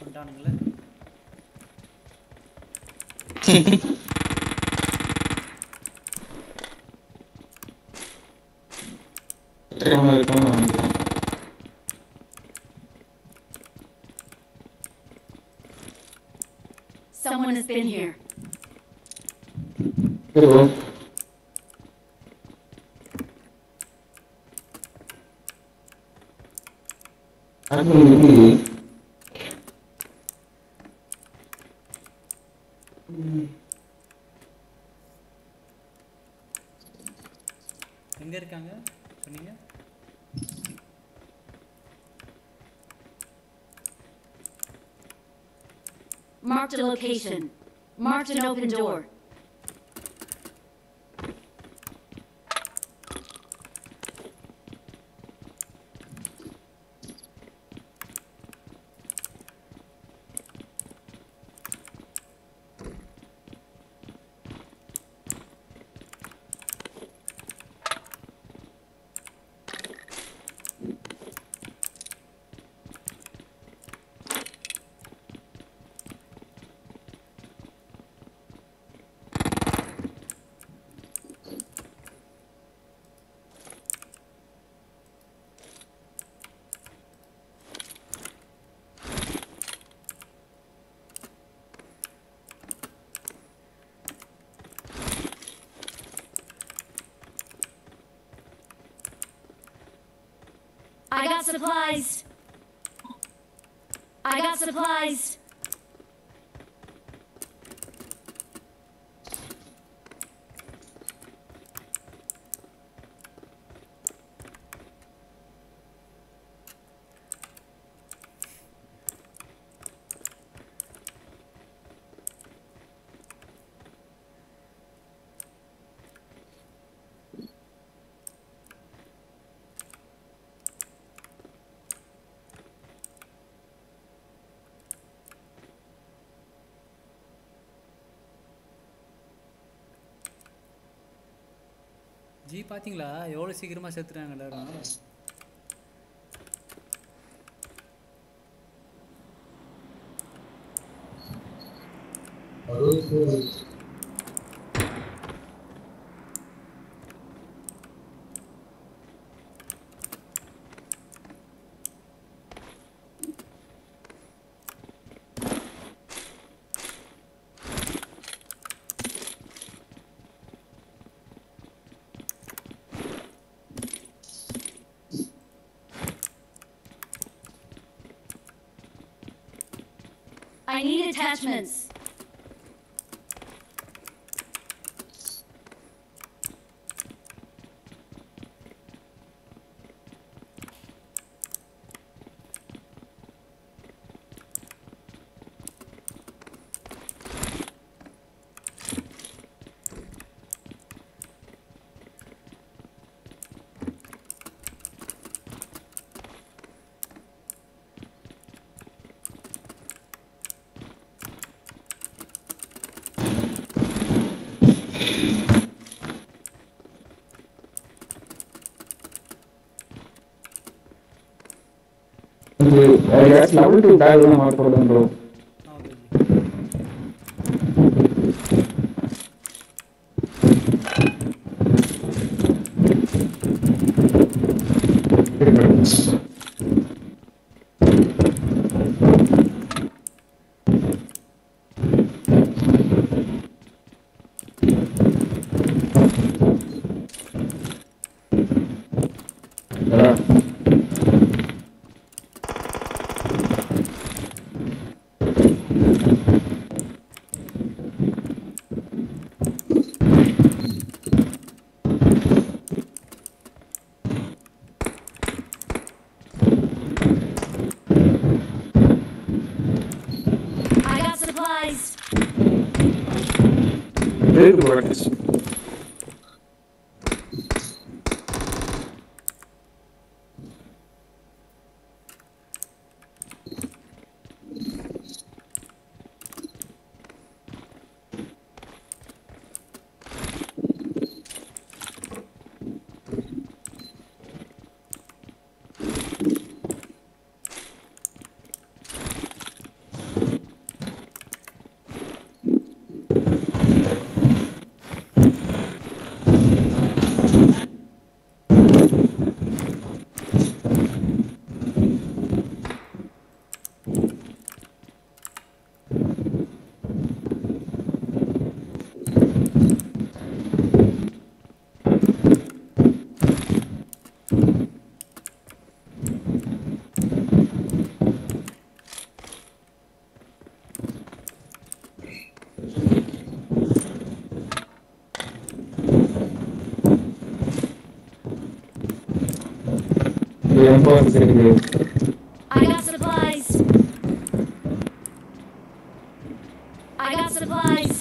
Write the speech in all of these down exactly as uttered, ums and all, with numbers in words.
வந்துட்டானுங்களே. Someone has been here. Hello. Aku ini. எங்க இருக்காங்க சொன்னீங்க? Marked a location. Marked an open door. I got supplies. I got supplies. Ji பாத்தீங்களா எவ்வளவு சீக்கிரமா செத்துறாங்க எல்லாரும். I need attachments. I guess level two tag una ಮಾಡ್ಕೊಡೋಣ bro. Very good practice. எம்போஸ் இருக்கு. I got supplies. I got supplies.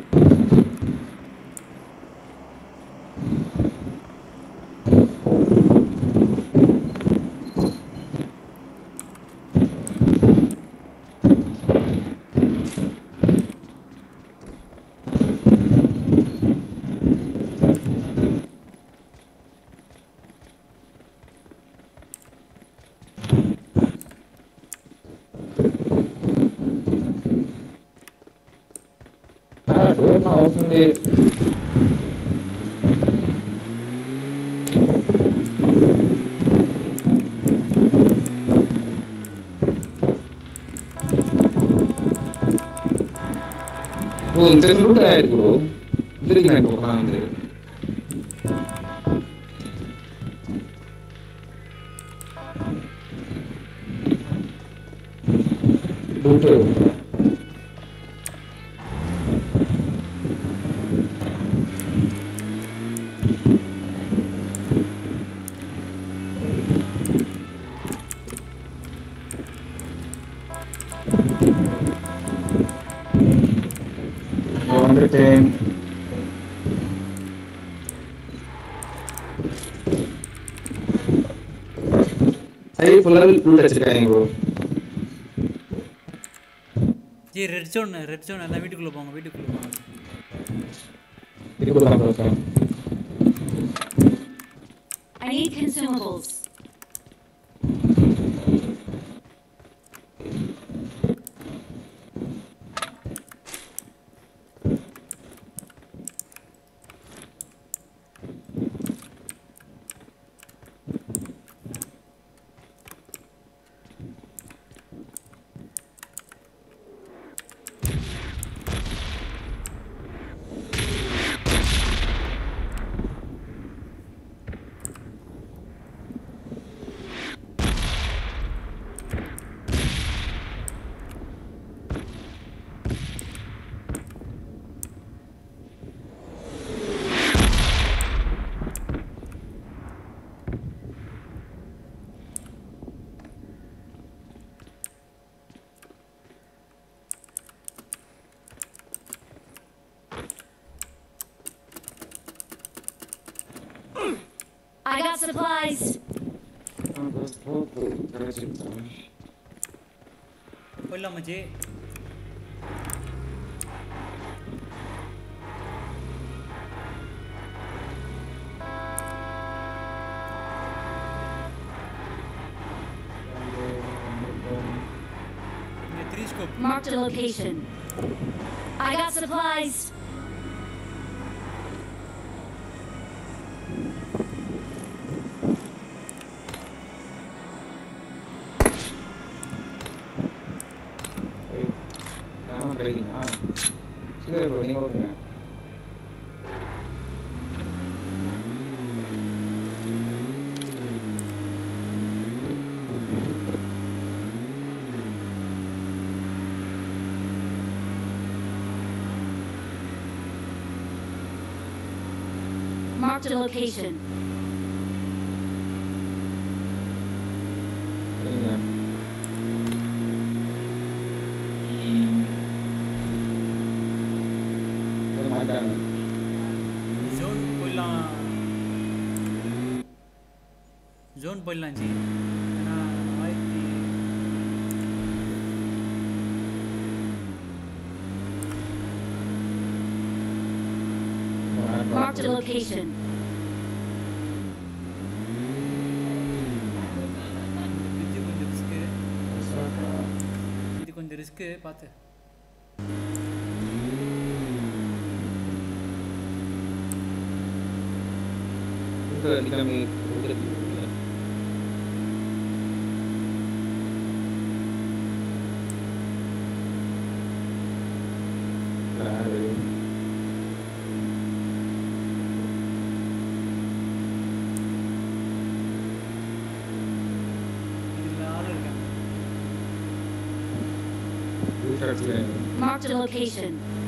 Ah, door நான் open பண்ணி ஓ இந்த ரூட் ஆயிருக்கு ப்ரோ. இதுக்கு நான் போகலாம் வந்து ரூட் வந்துட்டேன். சரி ஃபுல்லாக ஃபுல் வச்சிருக்காங்க bro. Ji red zone red zone எல்லாம் வீட்டுக்குள்ளே போங்க வீட்டுக்குள்ளே போங்க. இதுக்குள்ள தான் bro. I need consumables. I got supplies. போயிடலாமா ஜி? இங்க three scope. Marked a location. I got supplies. சரி ப்ரோ நீங்கள் ஓகே. Marked a location. சரிங்க. மாட்டாங்க. ஜோன் போயிடலாம் ஜோன் போயிடலாம் ஜி. ஏன்னா ஆயிரத்தி Marked a location. இது கொஞ்சம் ரிஸ்க்கு இது கொஞ்சம் ரிஸ்க்கு பார்த்து. எல்லாமே Marked a location.